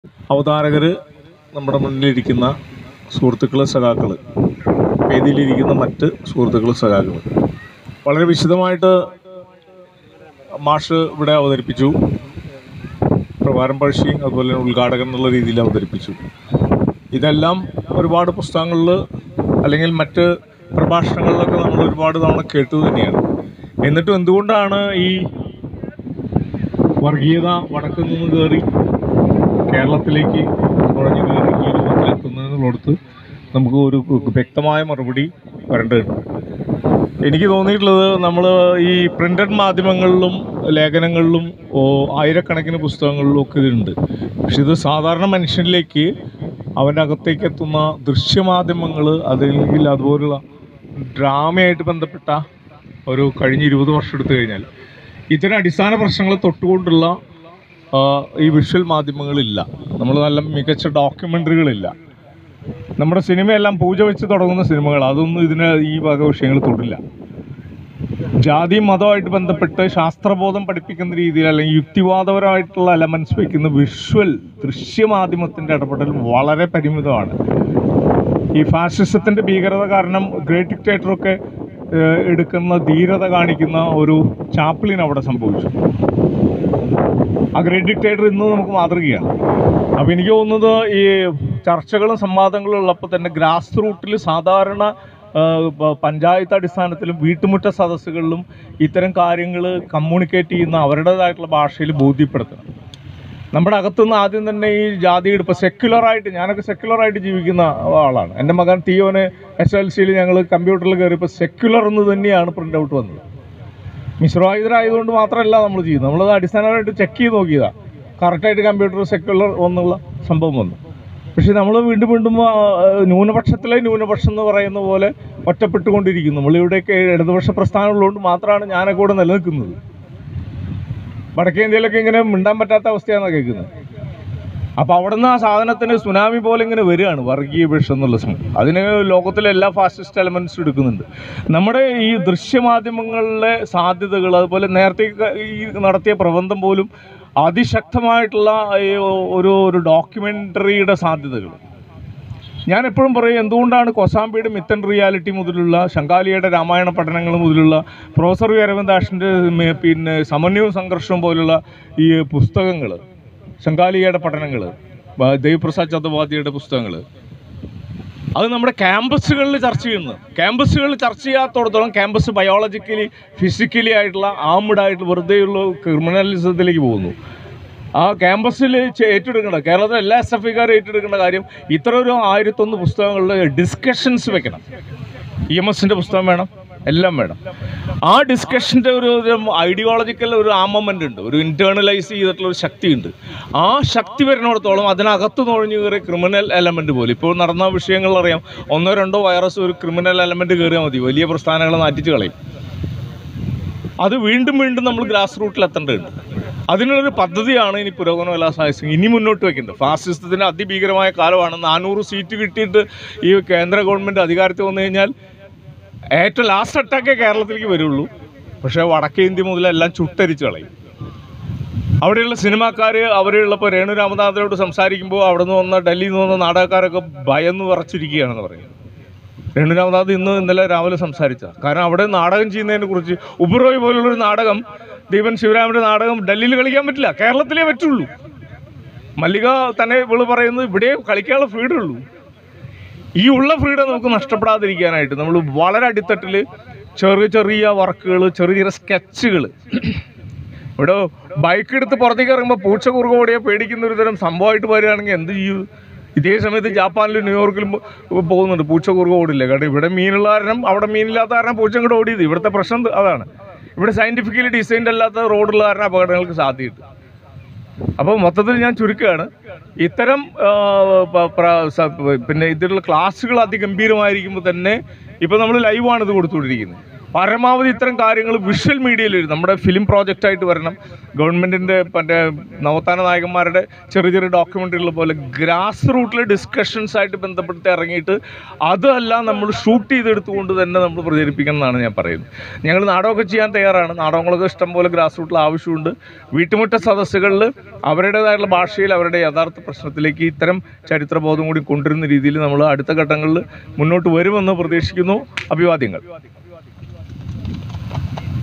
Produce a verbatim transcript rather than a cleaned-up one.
അവതാരകർ, നമ്മുടെ മുന്നിലിരിക്കുന്ന സുഹൃത്തുക്കൾ, സഖാക്കൾ, വേദിയിലിരിക്കുന്ന മറ്റ് സുഹൃത്തുക്കൾ, സഖാക്കൾ, വളരെ വിശദമായിട്ട് മാഷ് ഇവിടെ അവതരിപ്പിച്ചു. പ്രഭാരം പഴശ്ശി അതുപോലെ തന്നെ ഉദ്ഘാടകൻ എന്നുള്ള രീതിയിൽ അവതരിപ്പിച്ചു. ഇതെല്ലാം ഒരുപാട് പുസ്തകങ്ങളിൽ അല്ലെങ്കിൽ മറ്റ് പ്രഭാഷണങ്ങളിലൊക്കെ നമ്മൾ ഒരുപാട് തവണ കേട്ടത് തന്നെയാണ്. എന്നിട്ടും എന്തുകൊണ്ടാണ് ഈ വർഗീയത വടക്ക് നിന്ന് കയറി കേരളത്തിലേക്ക് നുഴഞ്ഞു കയറി ഈ രൂപത്തിലെത്തുന്നതിനോടത്ത് നമുക്ക് ഒരു വ്യക്തമായ മറുപടി വരേണ്ടതുണ്ട്. എനിക്ക് തോന്നിയിട്ടുള്ളത്, നമ്മൾ ഈ പ്രിൻ്റഡ് മാധ്യമങ്ങളിലും ലേഖനങ്ങളിലും ആയിരക്കണക്കിന് പുസ്തകങ്ങളിലും ഒക്കെ ഇതുണ്ട്. പക്ഷെ ഇത് സാധാരണ മനുഷ്യനിലേക്ക് അവൻ്റെ അകത്തേക്ക് എത്തുന്ന ദൃശ്യമാധ്യമങ്ങൾ, അതല്ലെങ്കിൽ അതുപോലുള്ള ഡ്രാമയായിട്ട് ബന്ധപ്പെട്ട ഒരു കഴിഞ്ഞ ഇരുപത് വർഷം എടുത്തു കഴിഞ്ഞാൽ ഇത്തരം അടിസ്ഥാന പ്രശ്നങ്ങൾ തൊട്ടുകൊണ്ടുള്ള ഈ വിഷ്വൽ മാധ്യമങ്ങളില്ല. നമ്മൾ നല്ല മികച്ച ഡോക്യുമെൻ്ററികളില്ല. നമ്മുടെ സിനിമയെല്ലാം പൂജ വെച്ച് തുടങ്ങുന്ന സിനിമകൾ, അതൊന്നും ഇതിന് ഈ വക വിഷയങ്ങൾ തൊടില്ല. ജാതി മതമായിട്ട് ബന്ധപ്പെട്ട് ശാസ്ത്രബോധം പഠിപ്പിക്കുന്ന രീതിയിൽ അല്ലെങ്കിൽ യുക്തിവാദപരമായിട്ടുള്ള എലമെൻറ്റ്സ് വയ്ക്കുന്ന വിഷ്വൽ ദൃശ്യമാധ്യമത്തിൻ്റെ ഇടപെടൽ വളരെ പരിമിതമാണ്. ഈ ഫാഷിസത്തിൻ്റെ ഭീകരത കാരണം ഗ്രേറ്റ് ഡിക്റ്റേറ്ററൊക്കെ എടുക്കുന്ന ധീരത കാണിക്കുന്ന ഒരു ചാപ്ലിൻ അവിടെ സംഭവിച്ചു. ആ ഗ്രേറ്റ് ഡിക്റ്റേറ്റർ ഇന്ന് നമുക്ക് മാതൃകയാണ്. അപ്പോൾ എനിക്ക് തോന്നുന്നത്, ഈ ചർച്ചകളും സംവാദങ്ങളും ഉള്ളപ്പോൾ തന്നെ ഗ്രാസ് റൂട്ടിൽ സാധാരണ പഞ്ചായത്ത് അടിസ്ഥാനത്തിലും വീട്ടുമുറ്റ സദസ്സുകളിലും ഇത്തരം കാര്യങ്ങൾ കമ്മ്യൂണിക്കേറ്റ് ചെയ്യുന്ന അവരുടേതായിട്ടുള്ള ഭാഷയിൽ ബോധ്യപ്പെടുത്തണം. നമ്മുടെ അകത്തുനിന്ന് ആദ്യം തന്നെ ഈ ജാതിയുടെ ഇപ്പോൾ സെക്യുലറായിട്ട്, ഞാനൊക്കെ സെക്യുലറായിട്ട് ജീവിക്കുന്ന ആളാണ്. എൻ്റെ മകൻ തിയോന് എസ് എൽ സിയിൽ ഞങ്ങൾ കമ്പ്യൂട്ടറിൽ കയറിയപ്പോൾ സെക്യുലർ എന്ന് തന്നെയാണ് പ്രിൻ്റ് ഔട്ട് വന്നത്. മിശ്രവായുധരായതുകൊണ്ട് മാത്രമല്ല നമ്മൾ ചെയ്യുന്നത്, നമ്മളത് അടിസ്ഥാനമായിട്ട് ചെക്ക് ചെയ്ത് നോക്കിയതാണ്. കറക്റ്റായിട്ട് കമ്പ്യൂട്ടർ സെക്യുലർ എന്നുള്ള സംഭവം വന്നു. പക്ഷേ നമ്മൾ വീണ്ടും വീണ്ടും ന്യൂനപക്ഷത്തിലെ ന്യൂനപക്ഷം എന്ന് പറയുന്ന പോലെ ഒറ്റപ്പെട്ടുകൊണ്ടിരിക്കുന്നു. നമ്മളിവിടെയൊക്കെ ഇടതുപക്ഷ പ്രസ്ഥാനമുള്ളതുകൊണ്ട് മാത്രമാണ് ഞാനൊക്കെ കൂടെ നിലനിൽക്കുന്നത്. വടക്കേ ഇന്ത്യയിലൊക്കെ ഇങ്ങനെ മിണ്ടാൻ പറ്റാത്ത അവസ്ഥയാണ് കേൾക്കുന്നത്. അപ്പോൾ അവിടെ നിന്ന് ആ സാധനത്തിന് സുനാമി പോലെ ഇങ്ങനെ വരികയാണ് വർഗീയ വിഷം എന്നുള്ള സംഭവം. അതിന് ലോകത്തിലെ എല്ലാ ഫാസിസ്റ്റ് എലമെൻറ്റ്സും എടുക്കുന്നുണ്ട്. നമ്മുടെ ഈ ദൃശ്യമാധ്യമങ്ങളിലെ സാധ്യതകൾ, അതുപോലെ നേരത്തെ ഈ നടത്തിയ പ്രബന്ധം പോലും അതിശക്തമായിട്ടുള്ള ഒരു ഒരു ഡോക്യുമെൻ്ററിയുടെ സാധ്യതകൾ. ഞാൻ എപ്പോഴും പറയും, എന്തുകൊണ്ടാണ് കൊസാംബിയുടെ മിത്ത് ആൻഡ് റിയാലിറ്റി മുതലുള്ള ശങ്കാലിയുടെ രാമായണ പഠനങ്ങൾ മുതലുള്ള പ്രൊഫസർ വി അരവിന്ദാഷിൻ്റെ പിന്നെ സമന്വയവും സംഘർഷവും പോലുള്ള ഈ പുസ്തകങ്ങൾ, ശങ്കാലിയുടെ പഠനങ്ങൾ, ദേവിപ്രസാദ് ചതോപാധ്യായയുടെ പുസ്തകങ്ങൾ, അത് നമ്മുടെ ക്യാമ്പസുകളിൽ ചർച്ച ചെയ്യുന്നു. ക്യാമ്പസുകളിൽ ചർച്ച ചെയ്യാത്തോടത്തോളം ക്യാമ്പസ് ബയോളജിക്കലി ഫിസിക്കലി ആയിട്ടുള്ള ആംഡായിട്ട് വെറുതെയുള്ള ക്രിമിനലിസത്തിലേക്ക് പോകുന്നു. ആ ക്യാമ്പസിൽ ഏറ്റെടുക്കേണ്ട, കേരളത്തിലെ എല്ലാ എസ് എഫ് ഐക്കാരും ഏറ്റെടുക്കേണ്ട കാര്യം, ഇത്ര ഒരു ആയിരത്തൊന്ന് പുസ്തകങ്ങളിൽ ഡിസ്കഷൻസ് വെക്കണം. ഇ എം എസിൻ്റെ പുസ്തകം വേണം, എല്ലാം വേണം. ആ ഡിസ്കഷൻ്റെ ഒരു ഐഡിയോളജിക്കൽ ഒരു ആമമെൻ്റ് ഉണ്ട്, ഒരു ഇൻറ്റേർണലൈസ് ചെയ്തിട്ടുള്ള ഒരു ശക്തിയുണ്ട്. ആ ശക്തി വരുന്നിടത്തോളം അതിനകത്ത് നുഴഞ്ഞു കയറിയ ക്രിമിനൽ എലമെൻറ്റ് പോലെ, ഇപ്പോൾ നടന്ന വിഷയങ്ങളിലറിയാം, ഒന്നോ രണ്ടോ വൈറസ് ഒരു ക്രിമിനൽ എലമെൻറ്റ് കയറിയാൽ മതി, വലിയ പ്രസ്ഥാനങ്ങളെ നാറ്റിച്ച് കളയും. അത് വീണ്ടും വീണ്ടും നമ്മൾ ഗ്രാസ് റൂട്ടിൽ എത്തേണ്ടതുണ്ട്. അതിനുള്ളൊരു പദ്ധതിയാണ് ഇനി പുരോഗമന കലാസാഹിത്യം ഇനി മുന്നോട്ട് വയ്ക്കേണ്ടത്. ഫാസിസത്തിൻ്റെ അതിഭീകരമായ കാലമാണ്. നാനൂറ് സീറ്റ് കിട്ടിയിട്ട് ഈ കേന്ദ്ര ഗവൺമെൻറ് അധികാരത്തിൽ വന്നു കഴിഞ്ഞാൽ ഏറ്റവും ലാസ്റ്റ് അറ്റാക്കേ കേരളത്തിലേക്ക് വരുള്ളൂ. പക്ഷേ വടക്കേ ഇന്ത്യ മുതലെല്ലാം ചുട്ടരിച്ച് കളയും. അവിടെയുള്ള സിനിമാക്കാർ അവരുള്ളപ്പോൾ രേണു രാമനാഥനോട് സംസാരിക്കുമ്പോൾ അവിടെ നിന്ന് വന്ന ഡൽഹിയിൽ നിന്ന് വന്ന നാടകക്കാരൊക്കെ ഭയന്ന് വിറച്ചിരിക്കുകയാണെന്ന് പറയുന്നത്. രേണു രാമനാഥ് ഇന്ന് ഇന്നലെ രാവിലെ സംസാരിച്ച കാരണം അവിടെ നാടകം ചെയ്യുന്നതിനെ കുറിച്ച്, ഉബറോയ് പോലുള്ളൊരു നാടകം, ദീപൻ ശിവരാമൻ്റെ നാടകം ഡൽഹിയിൽ കളിക്കാൻ പറ്റില്ല, കേരളത്തിലേ പറ്റുള്ളൂ. മല്ലിക തന്നെ ഇവള് പറയുന്നത് ഇവിടെ കളിക്കാനുള്ള ഫ്രീഡം ഉള്ളൂ. ഈ ഉള്ള ഫ്രീഡം നമുക്ക് നഷ്ടപ്പെടാതിരിക്കാനായിട്ട് നമ്മൾ വളരെ അടിത്തട്ടിൽ ചെറിയ ചെറിയ വർക്കുകൾ, ചെറിയ ചെറിയ സ്കെച്ചുകൾ, ഇവിടെ ബൈക്ക് എടുത്ത് പുറത്തേക്ക് ഇറങ്ങുമ്പോൾ പൂച്ച കുറുക ഓടിയാൽ പേടിക്കുന്ന ഒരു തരം സംഭവമായിട്ട് വരികയാണെങ്കിൽ എന്ത് ചെയ്യും? ഇതേ സമയത്ത് ജപ്പാനിലും ന്യൂയോർക്കിലും പോകുന്നുണ്ട്, പൂച്ച കുറുക ഓടില്ല. കാരണം ഇവിടെ മീനുള്ള കാരണം അവിടെ മീനില്ലാത്ത കാരണം പൂച്ച ഇങ്ങോട്ട് ഓടിയത്. ഇവിടുത്തെ പ്രശ്നം അതാണ്. ഇവിടെ സയൻറ്റിഫിക്കലി ഡിസൈൻഡ് അല്ലാത്ത റോഡുള്ള കാരണം അപകടങ്ങൾക്ക് സാധ്യതയുണ്ട്. അപ്പോൾ മൊത്തത്തിൽ ഞാൻ ചുരുക്കുകയാണ്, ഇത്തരം പിന്നെ ഇതിലുള്ള ക്ലാസ്സുകൾ അതിഗംഭീരമായിരിക്കുമ്പോൾ തന്നെ ഇപ്പോൾ നമ്മൾ ലൈവാണ് ഇത് കൊടുത്തുകൊണ്ടിരിക്കുന്നത്. പരമാവധി ഇത്തരം കാര്യങ്ങൾ വിഷ്വൽ മീഡിയയിൽ നമ്മുടെ ഫിലിം പ്രോജക്റ്റായിട്ട് വരണം. ഗവൺമെൻറ്റിൻ്റെ മറ്റേ നവോത്ഥാന നായകന്മാരുടെ ചെറിയ ചെറിയ ഡോക്യുമെൻ്ററികൾ പോലെ ഗ്രാസ് റൂട്ടിലെ ഡിസ്കഷൻസ് ആയിട്ട് ബന്ധപ്പെടുത്തി ഇറങ്ങിയിട്ട് അതെല്ലാം നമ്മൾ ഷൂട്ട് ചെയ്തെടുത്തുകൊണ്ട് തന്നെ നമ്മൾ പ്രചരിപ്പിക്കണം എന്നാണ് ഞാൻ പറയുന്നത്. ഞങ്ങൾ നാടകമൊക്കെ ചെയ്യാൻ തയ്യാറാണ്. നാടകങ്ങളൊക്കെ ഇഷ്ടംപോലെ ഗ്രാസ് റൂട്ടിൽ ആവശ്യമുണ്ട്. വീട്ടുമുറ്റ സദസ്സുകളിൽ അവരുടേതായിട്ടുള്ള ഭാഷയിൽ അവരുടെ യഥാർത്ഥ പ്രശ്നത്തിലേക്ക് ഇത്തരം ചരിത്രബോധം കൂടി കൊണ്ടുവരുന്ന രീതിയിൽ നമ്മൾ അടുത്ത ഘട്ടങ്ങളിൽ മുന്നോട്ട് വരുമെന്ന് പ്രതീക്ഷിക്കുന്നു. അഭിവാദ്യങ്ങൾ.